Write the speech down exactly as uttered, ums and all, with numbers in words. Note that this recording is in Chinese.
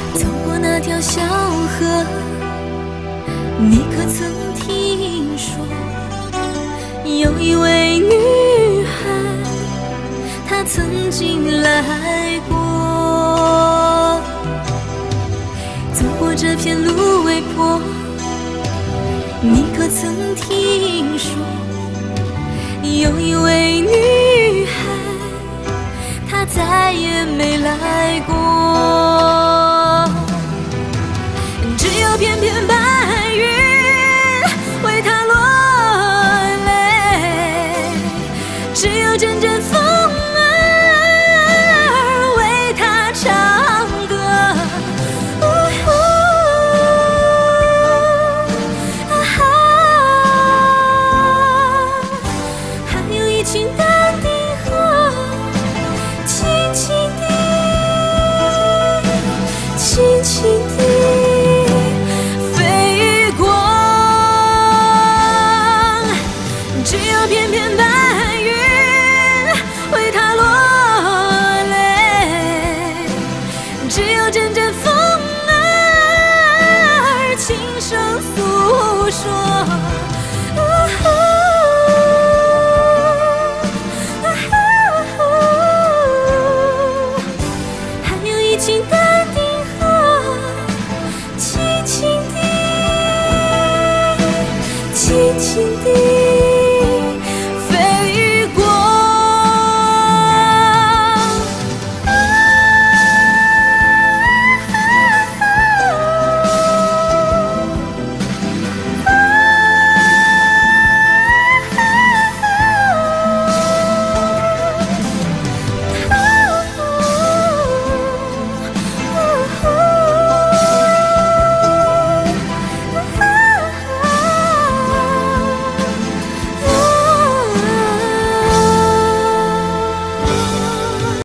走过那条小河，你可曾听说，有一位女孩，她曾经来过。走过这片芦苇坡，你可曾听说，有一位女孩，她再也没来过。只有片片白云为她落泪，只有阵阵风儿为她唱歌。呜呼啊哈，还有一群大地鹤，轻轻地，轻轻地飞过。只有片片白云为她落泪，只有阵阵风儿轻声诉说。